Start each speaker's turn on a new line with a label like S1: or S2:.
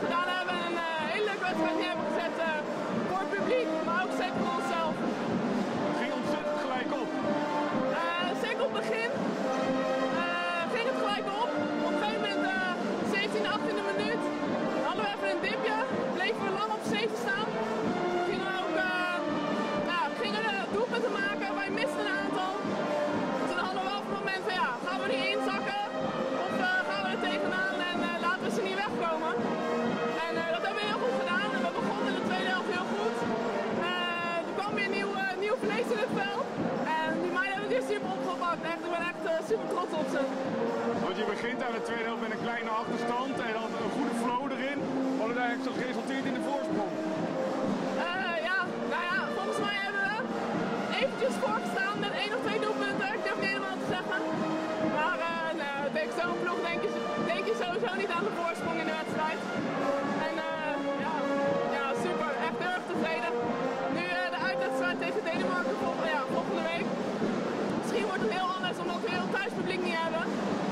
S1: gedaan hebben en een hele leuke wedstrijd neer hebben gezet voor het publiek, maar ook zeker voor onszelf.
S2: Het ging ontzettend gelijk op.
S1: Zeker op het begin ging het gelijk op. Op een gegeven moment, 17e, 18e minuut, hadden we even een dipje, bleven we lang op 7 staan. Gingen we doelpunten maken, wij misten een aantal. Toen hadden we wel op het moment van ja, gaan we die inzakken of gaan we er tegenaan en laten we ze niet wegkomen. En dat hebben we heel goed gedaan en we begonnen in de tweede helft heel goed. Er kwam weer nieuw vlees in het veld en die meiden hebben het super opgepakt. Echt, ik ben echt super trots op ze.
S2: Want je begint aan de tweede helft met een kleine achterstand en dan een goede flow erin. Wat het eigenlijk zo geresulteerd in de voorsprong.
S1: Volgens mij hebben we eventjes voorgestaan met 1 of 2 doelpunten. Ik durf niet helemaal te zeggen. Maar zo'n ploeg denk je sowieso niet aan de voorsprong in de wedstrijd. En super. Echt heel erg tevreden. Nu de uitwedstrijd tegen Denemarken volgende week. Misschien wordt het heel anders omdat we heel thuispubliek niet hebben.